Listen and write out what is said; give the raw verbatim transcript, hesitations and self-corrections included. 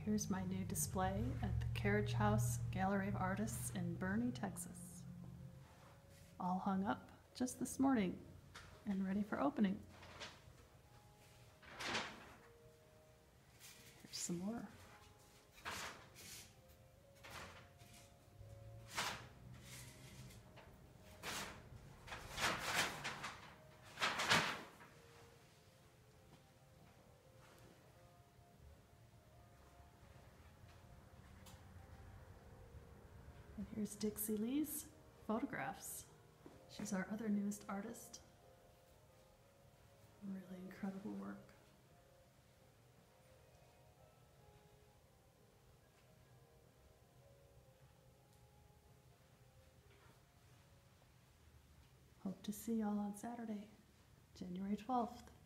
Here's my new display at the Carriage House Gallery of Artists in Boerne, Texas. All hung up just this morning and ready for opening. Here's some more. And here's Dixie Lee's photographs. She's our other newest artist. Really incredible work. Hope to see y'all on Saturday, January twelfth.